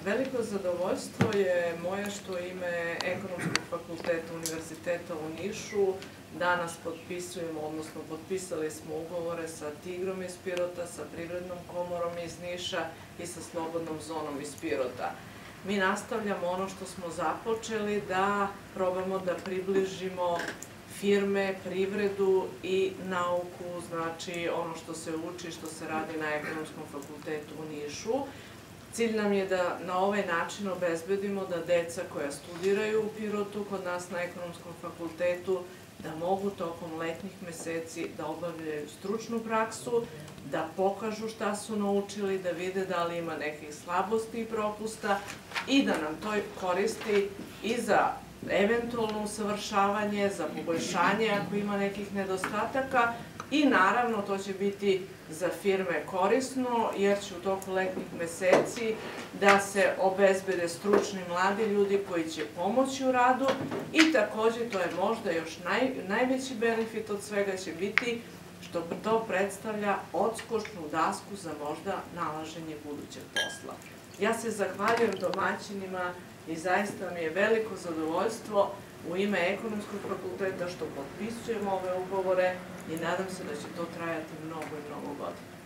Veliko zadovoljstvo je moje što u ime Ekonomskog fakulteta Univerziteta u Nišu danas potpisujemo, odnosno potpisali smo ugovore sa Tigrom iz Pirota, sa Privrednom komorom iz Niša i sa Slobodnom zonom iz Pirota. Mi nastavljamo ono što smo započeli, da probamo da približimo firme, privredu i nauku, znači ono što se uči, što se radi na Ekonomskom fakultetu u Nišu. Cilj nam je da na ovaj način obezbedimo da deca koja studiraju u Pirotu kod nas na Ekonomskom fakultetu da mogu tokom letnjih meseci da obavljaju stručnu praksu, da pokažu šta su naučili, da vide da li ima nekih slabosti i propusta i da nam to koristi i za eventualno usavršavanje, za poboljšanje ako ima nekih nedostataka i naravno to će biti za firme korisno jer će u toku letnjih meseci da se obezbede stručni mladi ljudi koji će pomoći u radu i takođe to je možda još najveći benefit od svega će biti što to predstavlja odskočnu dasku za možda nalaženje budućeg posla. Ja se zahvaljujem domaćinima i zaista mi je veliko zadovoljstvo u ime Ekonomskog fakulteta što potpisujemo ove ugovore i nadam se da će to trajati mnogo i mnogo godina.